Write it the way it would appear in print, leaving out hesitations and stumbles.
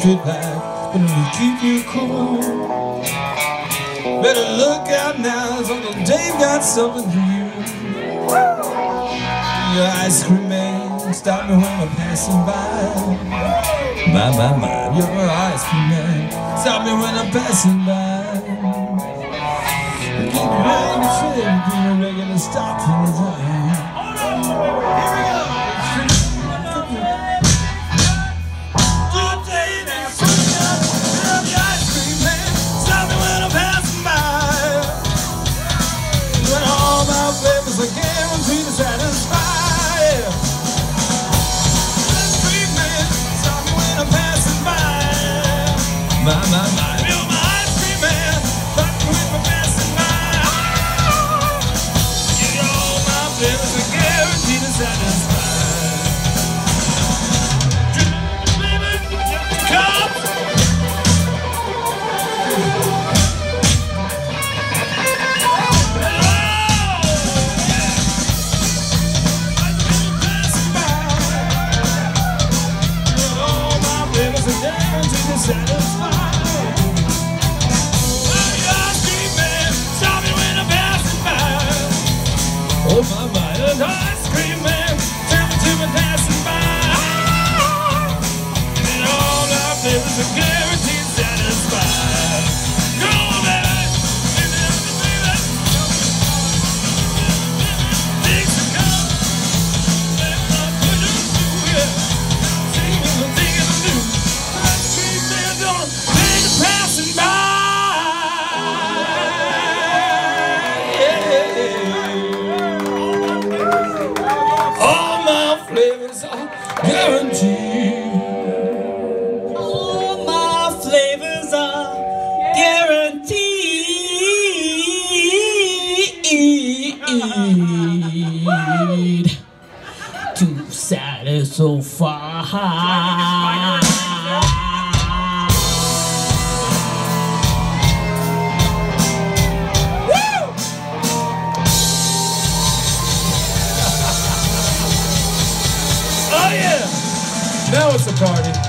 you like, but it'll keep you cool. Better look out now, so Uncle Dave got something for you. Your ice cream man, stop me when I'm passing by. My, your ice cream man, stop me when I'm passing by. Keep your hand in shape, keep a regular stop for the time. Here we go. I guarantee to satisfy. Ice cream man, stop me when I'm passing by. My, you're my ice cream man, stop me when I'm passing by. Give you all my flavors, I guarantee to satisfy. Baby, come. Oh my, an ice cream man, tell me to be passing by. And all our flavors are guaranteed satisfied. Go on, baby, baby, baby. Things are gone, let my push them through, yeah. Sing what I'm thinking to do. Ice cream man, gonna take a passing by. Flavors are guaranteed. All my flavors are guaranteed to satisfy. Oh yeah! Now it's a party.